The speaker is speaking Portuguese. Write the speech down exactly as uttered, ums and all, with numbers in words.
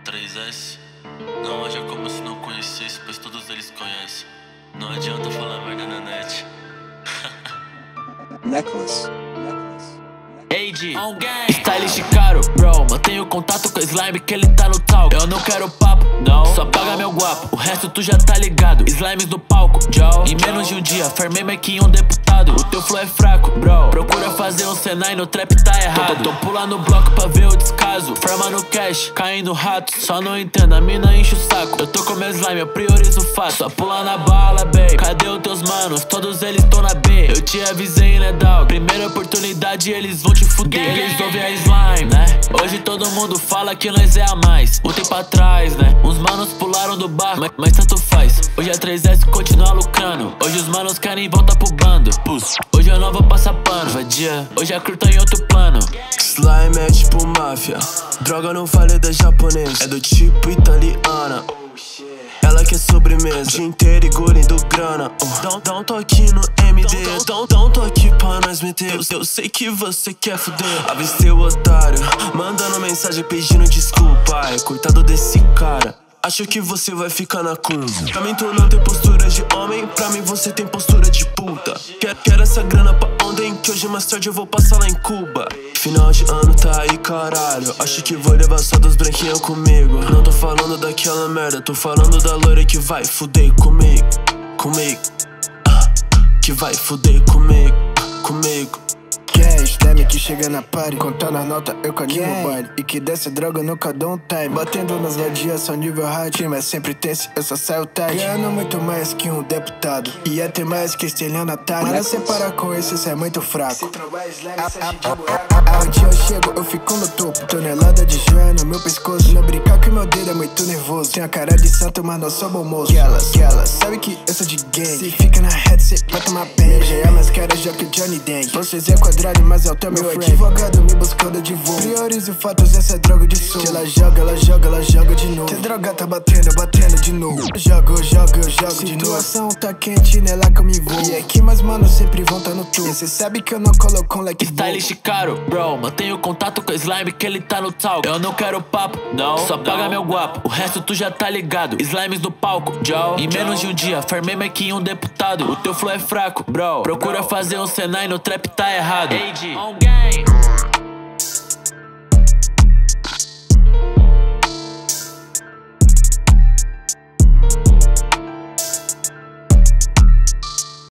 três S. Não haja como se não conhecesse, pois todos eles conhecem. Não adianta falar merda na net. Necklace. A G, stylist caro, bro. Mantenho contato com o slime que ele tá no talco. Eu não quero papo, não. Só paga meu guapo, o resto tu já tá ligado. Slimes no palco, Joe. Em menos de um dia, farmei mais que um deputado. O teu flow é fraco, bro. Procura fazer um Senai no trap, tá errado. Tô, tô, tô pulando no bloco pra ver o descaso. Farma no cash, caindo rato. Só não entendo, a mina enche o saco. Eu tô com meu slime, eu priorizo o fato. Só pula na bala, baby. Cadê os teus manos? Todos eles tão na B. Eu te avisei, né, dog? Primeira oportunidade, eles vão te fuder. Eles ouvem a slime, né? Hoje todo mundo fala que nós é a mais. Um tempo atrás, né? Uns manos pularam do barco, mas, mas tanto faz. Hoje a três S continua lucrando. Hoje os manos querem voltar pro bando. Pus. Hoje eu não vou passar pano, vadia. Hoje a crew tá em outro plano. Slime é tipo máfia. Droga não fale da japonesa. É do tipo italiana. Ela quer sobremesa, dia inteiro engolindo grana. oh. Dá, dá um toque no M D, dá, dá um toque pra nós meter. Eu, eu sei que você quer fuder. Avistei o otário, mandando mensagem pedindo desculpa. Ai, coitado desse cara, acho que você vai ficar na curva. Pra mim tu não tem postura de homem, pra mim você tem postura de puta. Quero, quero essa grana pra ontem, que hoje mais tarde eu vou passar lá em Cuba. Final de ano tá aí, caralho. Acho que vou levar só dos branquinhos comigo. Não tô falando daquela merda, tô falando da loira que vai fuder comigo. Comigo, ah, que vai fuder comigo, comigo. Quem slime que chega na party, contando as notas, eu que animo o baile. E que desce droga, nunca dou um time. Batendo nas ladias, só nível hard. Mas sempre tenso, eu só saio tarde. Ganhando muito mais que um deputado. E até mais que estelhando a tarde. Para separar com esse, cê é muito fraco. Se trombar slime, cê é de buraco. Aonde eu chego, eu fico no topo. Tonelada de joia no meu pescoço. Não brincar que meu dedo é muito nervoso. Tem a cara de santo, mas não sou bom moço. Que elas, que elas, sabe que eu sou de gang. Se fica na head, cê vai tomar bem. Já é mais cara já que o Johnny Dang. Vocês é quadrado, mas é o teu meu advogado me buscando de voo. Priorizo fatos, essa é droga de som. Ela joga, ela joga, ela joga de novo. Se a droga tá batendo, batendo de novo. Jogo, eu jogo, eu jogo de novo. Situação tá quente, nela que eu me vou. E aqui meus manos sempre vão tá no tour. Cê sabe que eu não coloco um leque stylist caro, bro. Mantenho contato com o slime que ele tá no talco. Eu não quero papo, não. Só paga meu guapo, o resto tu já tá ligado. Slimes no palco, Joe. Em menos de um dia, farmei mais que um deputado. O teu flow é fraco, bro. Procura fazer um Senai no trap, tá errado. A G, on game.